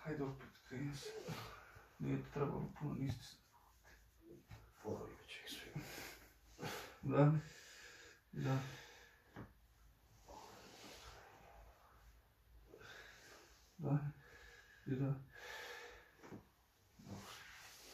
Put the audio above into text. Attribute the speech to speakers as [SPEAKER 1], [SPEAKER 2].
[SPEAKER 1] Hajde opet, kreni se. Nije ti trebalo puno, nisi se.
[SPEAKER 2] Polovit će ih svi.
[SPEAKER 1] Da? Da. Da. I da.